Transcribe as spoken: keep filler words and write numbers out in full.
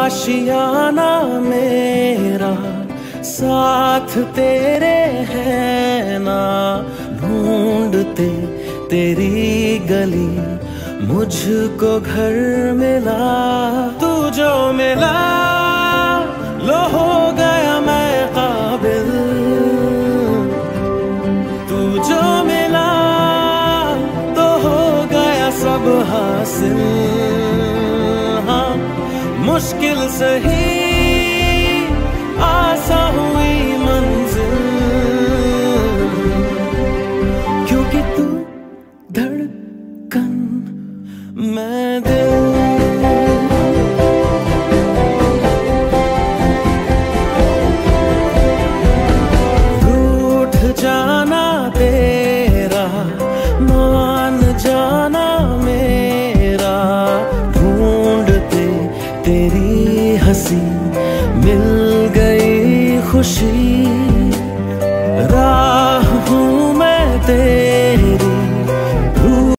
आशियाना मेरा साथ तेरे है ना, ढूंढते तेरी गली मुझको घर मिला। तू जो मिला लो हो गया मैं काबिल, तू जो मिला तो हो गया सब हासिल। हाँ मुश्किल सही आसा हुई मंजिल, क्योंकि तू धड़कन मैं दिल। रूठ जाना तेरा मान जाना मेरा, ढूंढते तेरी हंसी मिल गई खुशी। राह हूँ मैं तेरी